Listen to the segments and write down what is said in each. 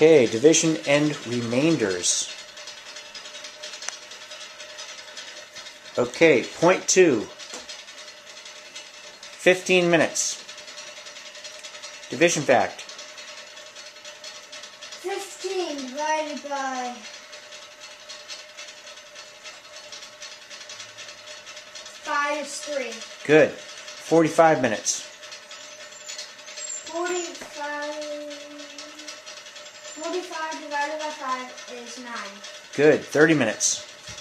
Okay, division and remainders. Okay, point 2. 15 minutes. Division fact. 15 divided by 5 is 3. Good. 45 minutes. 45 divided by 5 is 9. Good. 30 minutes.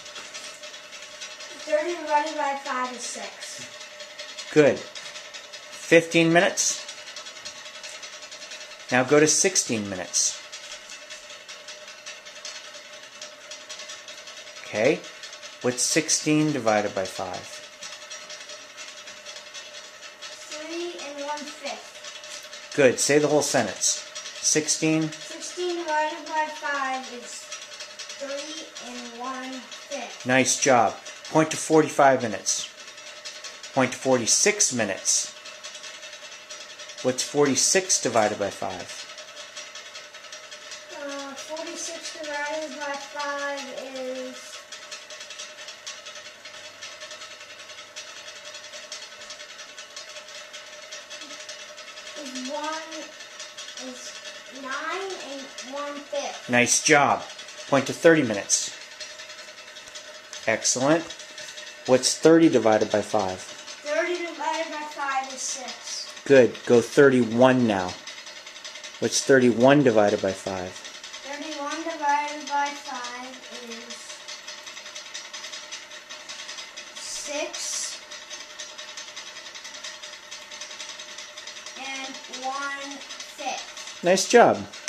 30 divided by 5 is 6. Good. 15 minutes. Now go to 16 minutes. Okay. What's 16 divided by 5? 3 1/5. Good. Say the whole sentence. 16. 16 divided by 5 is 3 1/5. Nice job. Point to 45 minutes. Point to 46 minutes. What's 46 divided by 5? 46 divided by 5 is 9 1/5. Nice job. Point to 30 minutes. Excellent. What's 30 divided by 5? 30 divided by 5 is 6. Good. Go 31 now. What's 31 divided by 5? 31 divided by 5 is 6 1/5. Nice job.